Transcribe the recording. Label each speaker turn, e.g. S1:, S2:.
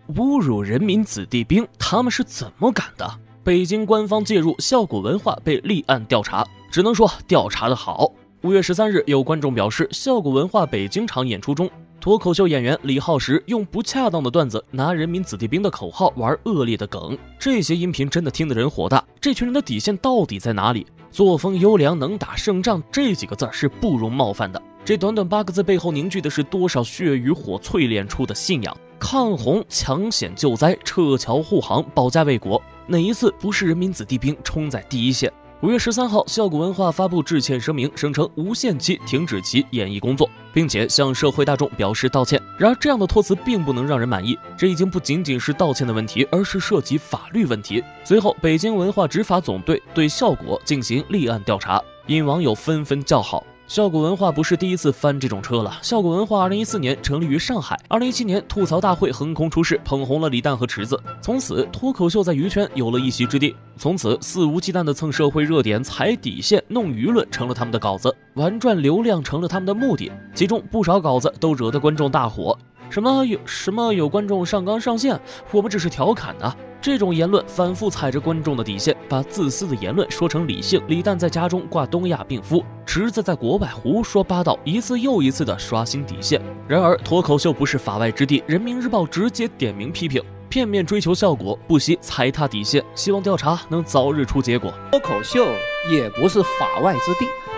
S1: 侮辱人民子弟兵，他们是怎么敢的？北京官方介入，笑果文化被立案调查，只能说调查得好。5月13日，有观众表示，笑果文化北京场演出中，脱口秀演员李浩石用不恰当的段子拿人民子弟兵的口号玩恶劣的梗，这些音频真的听得人火大。这群人的底线到底在哪里？作风优良，能打胜仗，这几个字是不容冒犯的。这短短8个字背后凝聚的是多少血与火淬炼出的信仰？抗洪、抢险救灾、撤侨护航、保家卫国，哪一次不是人民子弟兵冲在第一线？5月13号，笑果文化发布致歉声明，声称无限期停止其演艺工作，并且向社会大众表示道歉。然而，这样的托辞并不能让人满意，这已经不仅仅是道歉的问题，而是涉及法律问题。随后，北京文化执法总队对笑果进行立案调查，引网友纷纷叫好。笑果文化不是第一次翻这种车了。笑果文化2014年成立于上海，2017年吐槽大会横空出世，捧红了李诞和池子，从此脱口秀在娱圈有了一席之地。从此肆无忌惮地蹭社会热点、踩底线、弄舆论成了他们的稿子，玩转流量成了他们的目的。其中不少稿子都惹得观众大火，什么有观众上纲上线，我们只是调侃啊。这种言论反复踩着观众的底线，把自私的言论说成理性。李诞在家中挂东亚病夫，池子在国外胡说八道，一次又一次的刷新底线。然而脱口秀不是法外之地，人民日报直接点名批评，片面追求效果，不惜踩踏底线，希望调查能早日出结果。
S2: 脱口秀也不是法外之地。